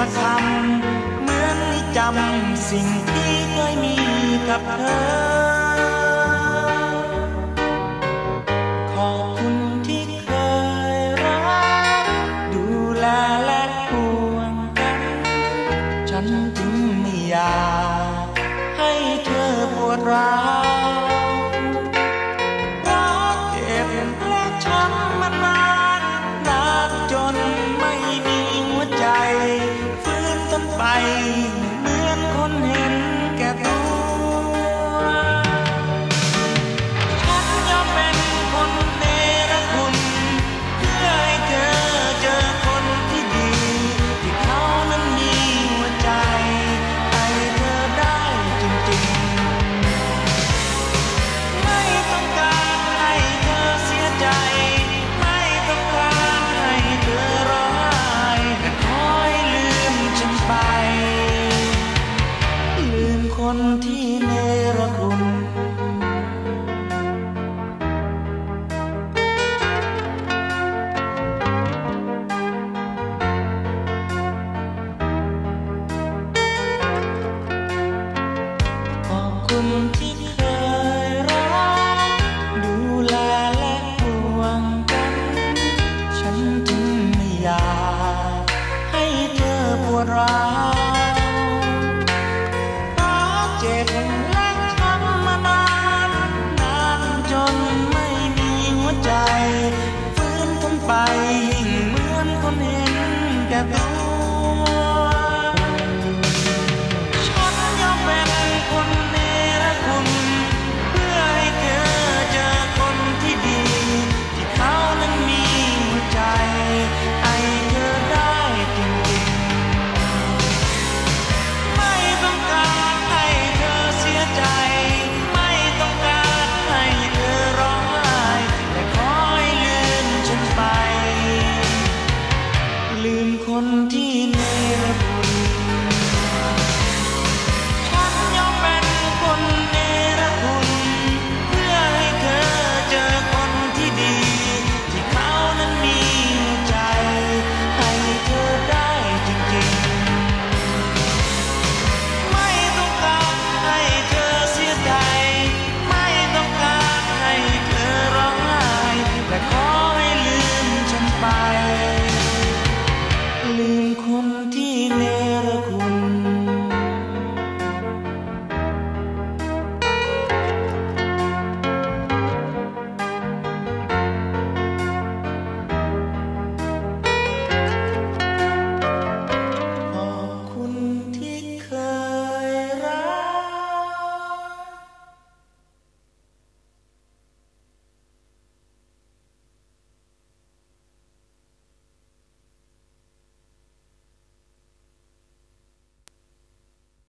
สักคำเหมือนจำสิ่งที่เคยมีกับเธอขอบคุณที่เคยรักดูแลและห่วงกันฉันจึงไม่อยากให้เธอปวดร้าวรักเก็บและช้ำมานานนานจนไม่มีหัวใจฟื้นต้นไปเหมือนคนเห็นแก่ตัวฉันยอมเป็นคนเนรคุณเพื่อให้เธอเจอคนที่ดีที่เขานั้นมีหัวใจให้เธอได้จริงๆไม่ต้องการให้เธอเสียใจไม่ต้องการให้เธอร้องไห้แต่ขอให้ลืมฉันไปลืมคนที่เนรคุณขอบคุณที่เคยรักดูแลและห่วงกันฉันจึงไม่อยากให้เธอปวดร้าวรักเจ็บและช้ำมานานนานจนไม่มีหัวใจฟื้นทนไปยิ่งเหมือนคนเห็นแก่ตัว